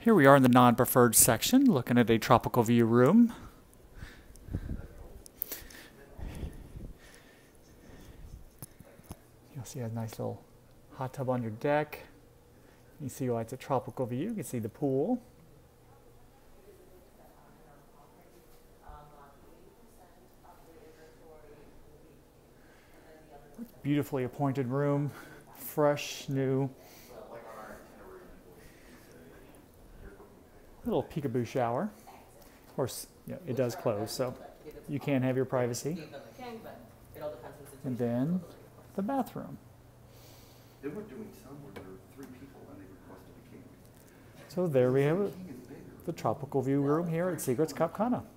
Here we are in the non-preferred section, looking at a tropical view room. You'll see a nice little hot tub on your deck. You see why it's a tropical view. You can see the pool. Beautifully appointed room, fresh, new. Little peekaboo shower. Of course, it does close, so you can have your privacy. And then the bathroom. They were doing some where there were 3 people and they requested a king. So there we have it, the tropical view room here at Seagrams Cap Cana.